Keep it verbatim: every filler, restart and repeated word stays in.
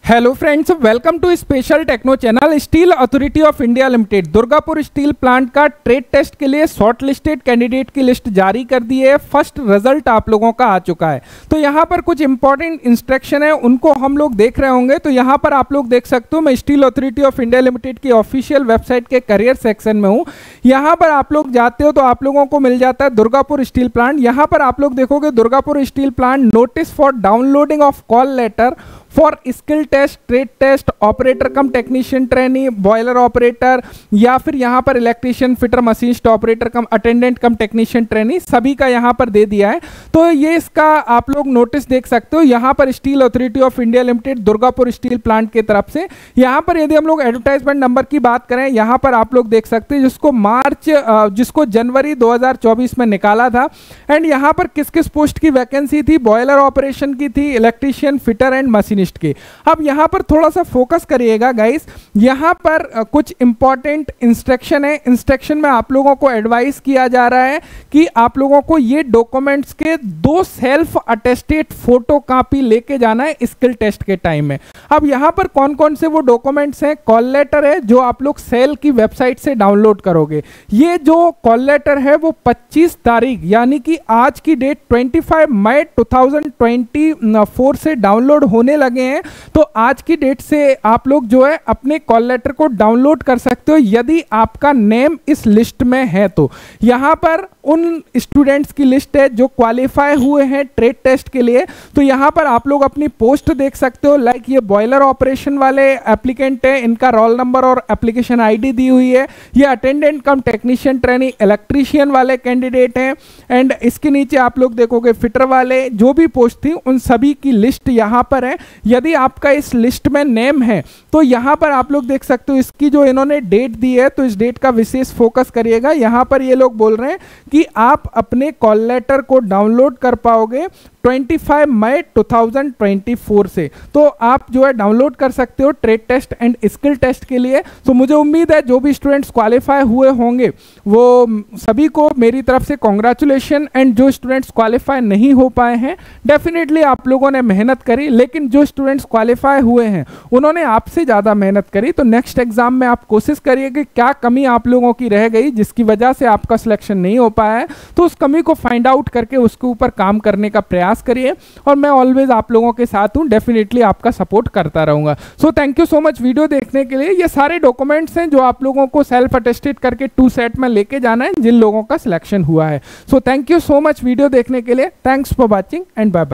Hello friends, welcome to special techno channel. Steel authority of India limited Durgapur steel plant का trade test के लिए shortlisted candidate की list जारी कर दी है। फर्स्ट रिजल्ट आप लोगों का आ चुका है। तो यहाँ पर कुछ इंपॉर्टेंट इंस्ट्रक्शन है, उनको हम लोग देख रहे होंगे। तो यहाँ पर आप लोग देख सकते हो, मैं steel authority of India limited की ऑफिशियल वेबसाइट के करियर सेक्शन में हूँ। यहाँ पर आप लोग जाते हो तो आप लोगों को मिल जाता है दुर्गापुर स्टील प्लांट। यहाँ पर आप लोग देखोगे Durgapur steel plant notice for downloading of call letter for skill test, trade test, operator cum technician trainee, boiler operator, या फिर यहाँ पर electrician, fitter, machinist operator cum attendant cum technician trainee, सभी का यहाँ पर दे दिया है। तो ये इसका आप लोग नोटिस देख सकते हो। यहाँ पर steel authority of India limited Durgapur steel plant की तरफ से। यहाँ पर यदि हम लोग एडवर्टाइजमेंट नंबर की बात करें, यहाँ पर आप लोग देख सकते हैं जिसको मार्च जिसको जनवरी दो हज़ार चौबीस में निकाला था। एंड यहाँ पर किस किस पोस्ट की वैकेंसी थी, बॉयलर ऑपरेशन की थी, इलेक्ट्रीशियन, फिटर एंड मशीनिस्ट के। अब यहां पर थोड़ा सा फोकस करिएगा गाइस। यहां पर कुछ इंपॉर्टेंट इंस्ट्रक्शन है। इंस्ट्रक्शन में आप लोगों को एडवाइस किया जा रहा है कि आप लोगों को ये डॉक्यूमेंट्स के दो सेल्फ अटेस्टेड फोटो कॉपी लेके जाना है स्किल टेस्ट के टाइम में। अब यहां पर कौन कौन से वो डॉक्यूमेंट्स हैं, कॉल लेटर है जो आप लोग सेल की वेबसाइट से डाउनलोड करोगे। ये जो कॉल लेटर है वो पच्चीस तारीख यानी कि आज की डेट पच्चीस मई दो हज़ार चौबीस से डाउनलोड होने लगे हैं। तो आज की डेट से आप लोग जो है अपने कॉल लेटर को डाउनलोड कर सकते हो यदि आपका नेम इस लिस्ट में है। तो यहां पर उन स्टूडेंट्स की लिस्ट है जो क्वालिफाई हुए हैं ट्रेड टेस्ट के लिए। तो यहां पर आप लोग अपनी पोस्ट देख सकते हो। लाइक ये बॉयलर ऑपरेशन वाले एप्लीकेंट है, इनका रोल नंबर और एप्लीकेशन आईडी दी हुई है। ये attendant cum technician trainee electrician वाले कैंडिडेट हैं। एंड इसके नीचे आप लोग देखोगे फिटर वाले, जो भी पोस्ट थी उन सभी की लिस्ट यहां पर है। यदि आपका इस लिस्ट में नेम है तो यहां पर आप लोग देख सकते हो इसकी जो इन्होंने डेट दी है, तो इस डेट का विशेष फोकस करिएगा। यहां पर ये लोग बोल रहे हैं कि आप अपने कॉल लेटर को डाउनलोड कर पाओगे पच्चीस मई दो हज़ार चौबीस से। तो आप जो है डाउनलोड कर सकते हो trade test and skill test के लिए। तो मुझे उम्मीद है जो भी स्टूडेंट्स क्वालिफाई हुए होंगे वो सभी को मेरी तरफ से कॉन्ग्रेचुलेशन। एंड जो स्टूडेंट्स क्वालिफाई नहीं हो पाए हैं, डेफिनेटली आप लोगों ने मेहनत करी, लेकिन जो स्टूडेंट्स क्वालिफाई हुए हैं उन्होंने आपसे ज़्यादा मेहनत करी। तो नेक्स्ट एग्जाम में आप कोशिश करिए कि क्या कमी आप लोगों की रह गई जिसकी वजह से आपका सिलेक्शन नहीं हो पाया है, तो उस कमी को फाइंड आउट करके उसके ऊपर काम करने का प्रयास करिए। और मैं ऑलवेज आप लोगों के साथ हूं, डेफिनेटली आपका सपोर्ट करता रहूंगा। So thank you so much video देखने के लिए। ये सारे डॉक्यूमेंट्स हैं जो आप लोगों को सेल्फ अटेस्टेड करके टू सेट में लेके जाना है जिन लोगों का सिलेक्शन हुआ है। So thank you so much video देखने के लिए। Thanks for watching and bye bye.